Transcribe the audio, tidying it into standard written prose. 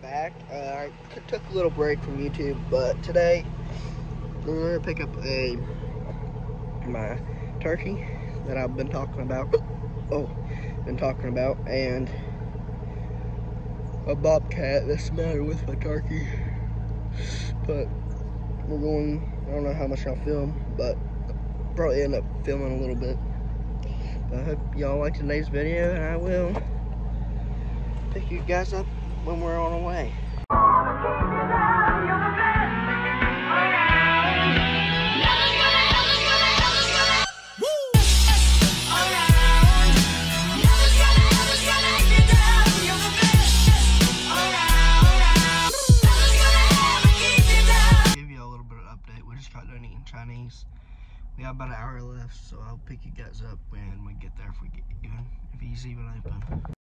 back. I took a little break from YouTube, but today we're gonna pick up my turkey that I've been talking about. And a bobcat that's the matter with my turkey. But we're going. I don't know how much I'll film, but probably end up filming a little bit. But I hope y'all like today's video, and I will pick you guys up when we're on our way. Give you a little bit of update. We just got done eating Chinese. We have about an hour left, so I'll pick you guys up when we get there if he's even open.